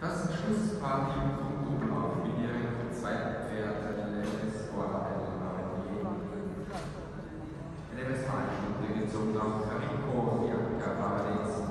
Das Schlussparty rund auf minierende Zweitpferde ist vorbereitet in der westfälischen Region nach Carico, Bianca, Paradies.